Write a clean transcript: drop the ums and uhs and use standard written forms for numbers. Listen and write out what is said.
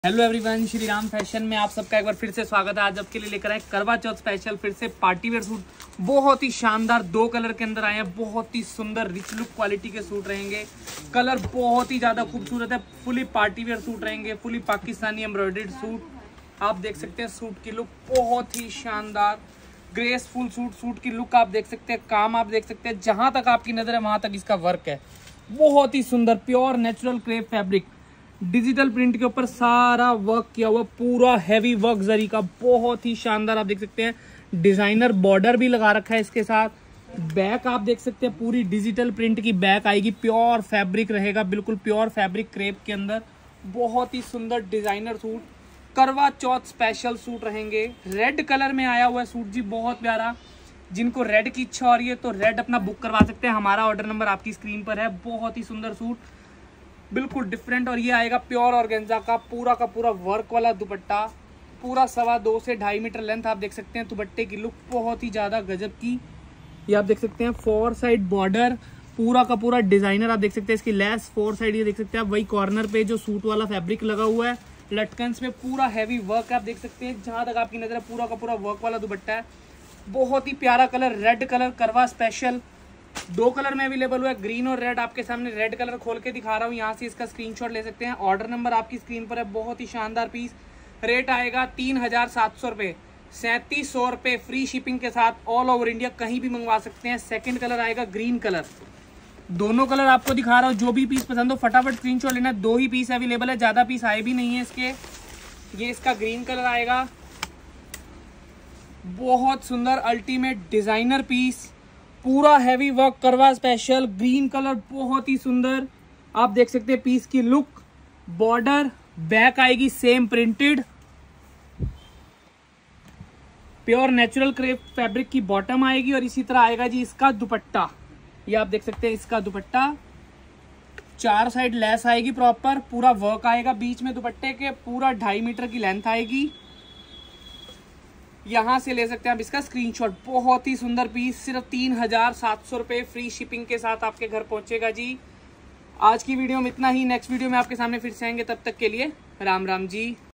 Hello everyone, Shri Ram fashion में आप सबका एक बार फिर से स्वागत है। आज आपके लिए लेकर आए करवा चौथ स्पेशल फिर से पार्टी वेयर सूट। बहुत ही शानदार दो कलर के अंदर आए हैं। बहुत ही सुंदर रिच लुक क्वालिटी के सूट रहेंगे। कलर बहुत ही ज्यादा खूबसूरत है। फुली पार्टी वेयर सूट रहेंगे। फुली पाकिस्तानी एम्ब्रॉयडर्ड सूट आप देख सकते हैं। सूट की लुक बहुत ही शानदार ग्रेसफुल सूट की लुक आप देख सकते हैं। काम आप देख सकते हैं। जहां तक आपकी नजर है वहां तक इसका वर्क है। बहुत ही सुंदर pure natural crepe fabric, digital print के ऊपर सारा वर्क किया हुआ, पूरा हैवी वर्क जरी का, बहुत ही शानदार आप देख सकते हैं। डिजाइनर बॉर्डर भी लगा रखा है इसके साथ। बैक आप देख सकते हैं, पूरी डिजिटल प्रिंट की बैक आएगी। प्योर फैब्रिक रहेगा, बिल्कुल प्योर फैब्रिक क्रेप के अंदर। बहुत ही सुंदर designer suit, Karwa Chauth special suit रहेंगे। रेड कलर में आया हुआ है सूट जी, बहुत प्यारा। जिनको रेड की इच्छा हो रही है तो रेड अपना बुक करवा सकते हैं। हमारा ऑर्डर नंबर आपकी स्क्रीन पर है। बहुत ही सुंदर सूट, बिल्कुल डिफरेंट। और ये आएगा प्योर ऑर्गेन्जा का पूरा वर्क वाला दुपट्टा। पूरा 2.25 से 2.5 मीटर लेंथ आप देख सकते हैं। दुपट्टे की लुक बहुत ही ज्यादा गजब की। ये आप देख सकते हैं। 4 साइड बॉर्डर, पूरा का पूरा डिजाइनर आप देख सकते हैं। इसकी लेस 4 साइड ये देख सकते हैं आप। वही कॉर्नर पे जो सूट वाला फैब्रिक लगा हुआ है, लटकन्स में पूरा हैवी वर्क आप देख सकते हैं। जहां तक आपकी नजर है पूरा का पूरा वर्क वाला दुपट्टा है। बहुत ही प्यारा colour, red colour, Karwa special. 2 colour में अवेलेबल हुआ है, ग्रीन और रेड। आपके सामने रेड कलर खोल के दिखा रहा हूँ, यहाँ से इसका स्क्रीनशॉट ले सकते हैं। ऑर्डर नंबर आपकी स्क्रीन पर है। बहुत ही शानदार पीस। रेट आएगा 3700 रुपये, 3700 रुपये फ्री शिपिंग के साथ। ऑल ओवर इंडिया कहीं भी मंगवा सकते हैं। सेकंड कलर आएगा ग्रीन कलर। दोनों कलर आपको दिखा रहा हूँ। जो भी पीस पसंद हो फटाफट स्क्रीनशॉट लेना। 2 ही पीस अवेलेबल है, ज्यादा पीस आए भी नहीं है इसके। ये इसका ग्रीन कलर आएगा। बहुत सुंदर अल्टीमेट डिजाइनर पीस, पूरा heavy work Karwa special. Green colour बहुत ही सुंदर आप देख सकते हैं। पीस की लुक, बॉर्डर, बैक आएगी same printed. Pure natural crepe fabric की बॉटम आएगी। और इसी तरह आएगा जी इसका दुपट्टा। ये आप देख सकते हैं इसका दुपट्टा। 4 साइड लेस आएगी प्रॉपर, पूरा वर्क आएगा बीच में दुपट्टे के। पूरा 2.5 मीटर की लेंथ आएगी। यहां से ले सकते हैं आप इसका स्क्रीनशॉट। बहुत ही सुंदर पीस, सिर्फ 3700 रुपये फ्री शिपिंग के साथ आपके घर पहुंचेगा जी। आज की वीडियो में इतना ही। नेक्स्ट वीडियो में आपके सामने फिर से आएंगे। तब तक के लिए राम राम जी।